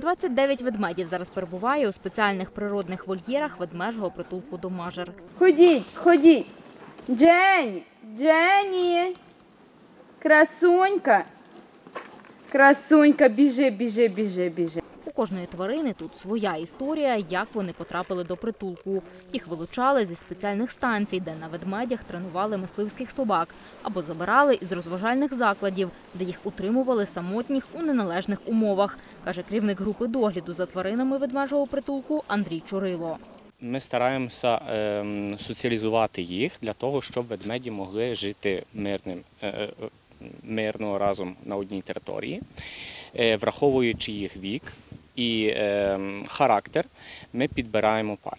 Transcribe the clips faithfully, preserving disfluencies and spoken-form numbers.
двадцять дев'ять ведмедів зараз перебуває у спеціальних природних вольєрах ведмежого притулку Домажир. Ходіть, ходіть. Дженні, Дженні. Красунька. Красунька, біжи, біжи, біжи, біжи. У кожної тварини тут своя історія, як вони потрапили до притулку. Їх вилучали зі спеціальних станцій, де на ведмедях тренували мисливських собак, або забирали із розважальних закладів, де їх утримували самотніх у неналежних умовах, каже керівник групи догляду за тваринами ведмежого притулку Андрій Чурило. Ми стараємося соціалізувати їх для того, щоб ведмеді могли жити мирним, мирно разом на одній території, враховуючи їх вік і характер, ми підбираємо пари.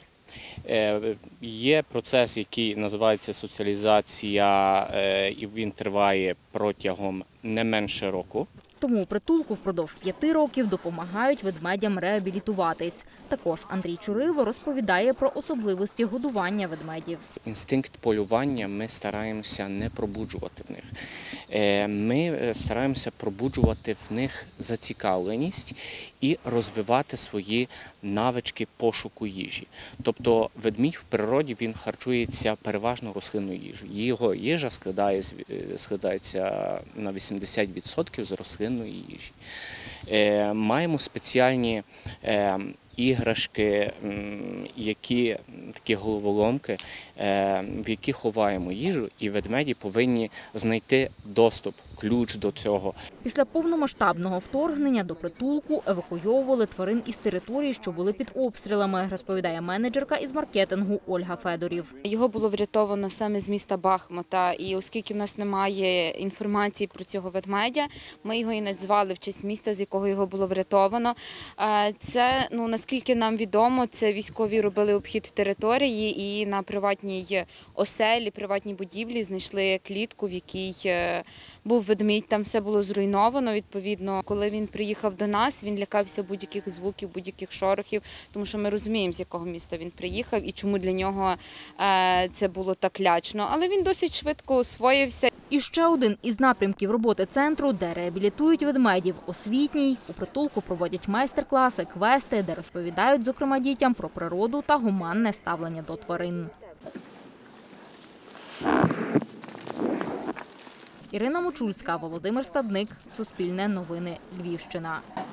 Є процес, який називається соціалізація, і він триває протягом не менше року. Тому у притулку впродовж п'яти років допомагають ведмедям реабілітуватись. Також Андрій Чурило розповідає про особливості годування ведмедів. Інстинкт полювання ми стараємося не пробуджувати в них. Ми стараємося пробуджувати в них зацікавленість і розвивати свої навички пошуку їжі. Тобто ведмідь в природі він харчується переважно рослинною їжею. Його їжа складає, складається на вісімдесят відсотків з рослинної їжі. Маємо спеціальні іграшки, які, такі головоломки, в які ховаємо їжу, і ведмеді повинні знайти доступ, ключ до цього. Після повномасштабного вторгнення до притулку евакуйовували тварин із території, що були під обстрілами, розповідає менеджерка із маркетингу Ольга Федорів. Його було врятовано саме з міста Бахмута, і оскільки в нас немає інформації про цього ведмедя, ми його і назвали в честь міста, з якого його було врятовано. Це, ну, наскільки нам відомо, це військові робили обхід території і на приватній оселі, приватній будівлі знайшли клітку, в якій був ведмідь, там все було зруйновано. Відповідно, коли він приїхав до нас, він лякався будь-яких звуків, будь-яких шорохів, тому що ми розуміємо, з якого міста він приїхав і чому для нього це було так лячно. Але він досить швидко освоївся. І ще один із напрямків роботи центру, де реабілітують ведмедів – освітній. У притулку проводять майстер-класи, квести, де розповідають, зокрема, дітям про природу та гуманне ставлення до тварин. Ірина Мочульська, Володимир Стадник, Суспільне новини, Львівщина.